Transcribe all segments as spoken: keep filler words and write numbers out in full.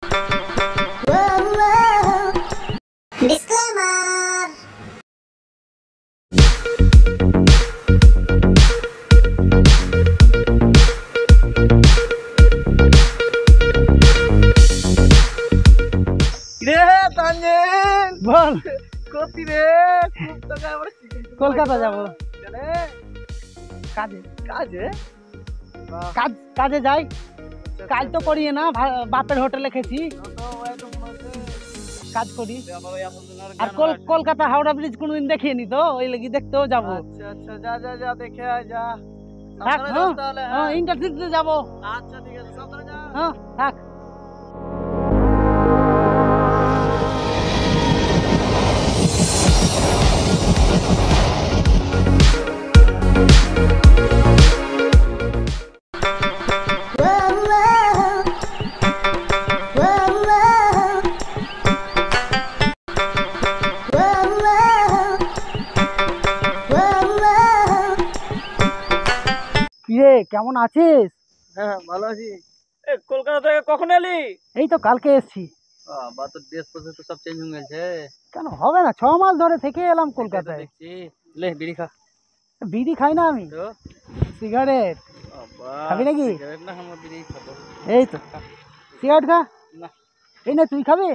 বল কোথি রে? কলকাতা যাব কাজে। কাজে কাজ কাজে যাই। কাজ তো করি না, বাপের হোটেলে খেছি, কাজ করি। আর কলকাতা হাওড়া ব্রিজ কোনদিন দেখিনি তো, ওই লাগি দেখতেও যাবো। আচ্ছা আচ্ছা, যা যা যা দেখে আয়, যা। থাক, হ্যাঁ ইন্টারভিউতে যাবো। আচ্ছা ঠিক আছে, সাবধানে যা। হ্যাঁ থাক। কেমন আছিস? হ্যাঁ ভালো আছি। কলকাতা থেকে কখন এলি? এই তো কালকে এসছি। বাবা তো ড্রেস পোশাক তো সব চেঞ্জ হয়ে গেছে। কেন হবে না, ছ মাস ধরে থেকে এলাম কলকাতায়। দেখছি, লে বিড়ি খা। বিড়ি খাই না আমি, সিগারেট। খাবি নাকি? সিগারেট না, আমরা বিড়ি খাবো। এই তো সিগারেট খা না। এই না, তুই খাবি?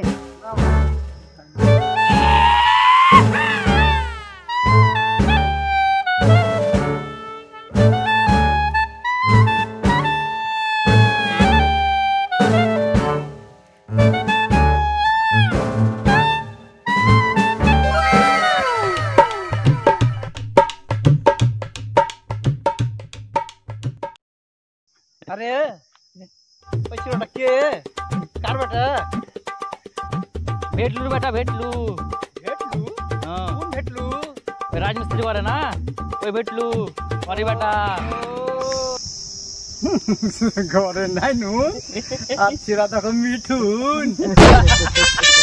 अरे पैसा के कार बेटा भेटलू बेटा भेटलू भेटलू हाँ कौन भेटलू? राजमिस्त्री वाले ना, कोई भेटलू अरे बेटा घरे नाइनु आज सिरा तक मिठुन